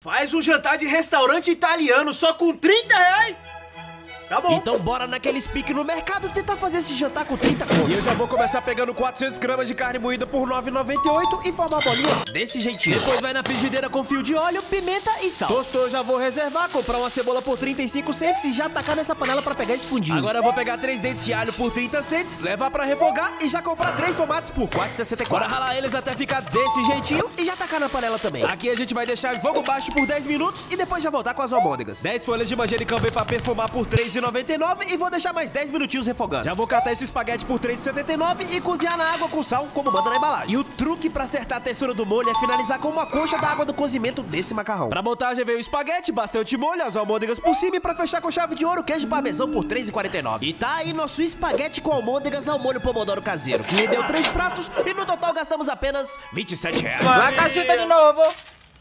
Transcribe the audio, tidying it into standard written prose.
Faz um jantar de restaurante italiano só com 30 reais? Tá bom. Então bora naqueles piques no mercado tentar fazer esse jantar com 30 conto. E eu já vou começar pegando 400 gramas de carne moída por 9,98 e formar bolinhas desse jeitinho. Depois vai na frigideira com fio de óleo, pimenta e sal. Tostou, eu já vou reservar, comprar uma cebola por 35 cents e já tacar nessa panela pra pegar esse fundinho. Agora eu vou pegar 3 dentes de alho por 30 cents, levar pra refogar e já comprar 3 tomates por 4,64. Bora ralar eles até ficar desse jeitinho e já tacar na panela também. Aqui a gente vai deixar em fogo baixo por 10 minutos e depois já voltar com as almôndegas. 10 folhas de manjericão vem pra perfumar por 3,99 e vou deixar mais 10 minutinhos refogando. Já vou catar esse espaguete por 3,79 e cozinhar na água com sal, como manda na embalagem. E o truque pra acertar a textura do molho é finalizar com uma concha da água do cozimento desse macarrão. Pra montagem veio o espaguete, bastante molho, as almôndegas por cima e pra fechar com chave de ouro, queijo parmesão por 3,49. E tá aí nosso espaguete com almôndegas ao molho pomodoro caseiro, que rendeu 3 pratos e no total gastamos apenas 27 reais. Uma caixita de novo.